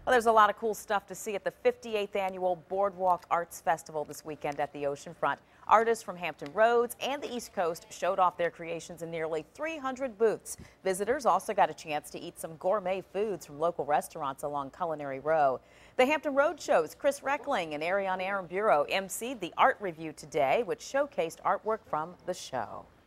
Well, there's a lot of cool stuff to see at the 58th annual Boardwalk Arts Festival this weekend at the oceanfront. Artists from Hampton Roads and the East Coast showed off their creations in nearly 300 booths. Visitors also got a chance to eat some gourmet foods from local restaurants along Culinary Row. The Hampton Road Show's Chris Reckling and Ariane Bureau emceed the art review today, which showcased artwork from the show.